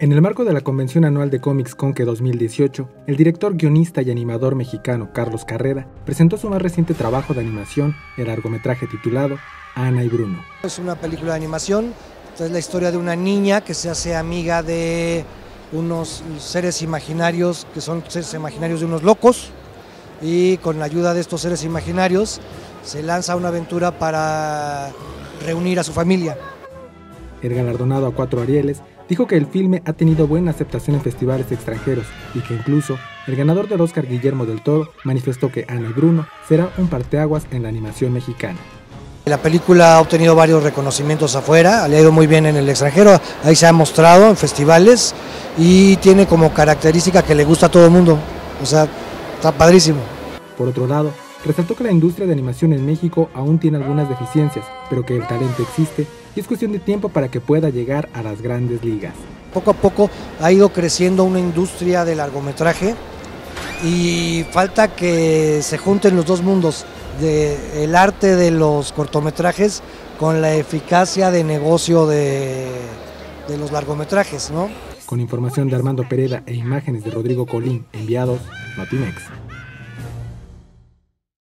En el marco de la Convención Anual de Cómics Conque 2018, el director, guionista y animador mexicano Carlos Carrera presentó su más reciente trabajo de animación, el largometraje titulado Ana y Bruno. Es una película de animación, es la historia de una niña que se hace amiga de unos seres imaginarios, que son seres imaginarios de unos locos, y con la ayuda de estos seres imaginarios se lanza a una aventura para reunir a su familia. El galardonado a 4 Arieles dijo que el filme ha tenido buena aceptación en festivales extranjeros y que incluso el ganador del Oscar, Guillermo del Toro, manifestó que Ana y Bruno será un parteaguas en la animación mexicana. La película ha obtenido varios reconocimientos afuera, le ha ido muy bien en el extranjero, ahí se ha mostrado en festivales y tiene como característica que le gusta a todo el mundo, o sea, está padrísimo. Por otro lado, resaltó que la industria de animación en México aún tiene algunas deficiencias, pero que el talento existe y es cuestión de tiempo para que pueda llegar a las grandes ligas. Poco a poco ha ido creciendo una industria de largometraje y falta que se junten los dos mundos, el arte de los cortometrajes con la eficacia de negocio de los largometrajes, ¿no? Con información de Armando Pereda e imágenes de Rodrigo Colín, enviados Notimex.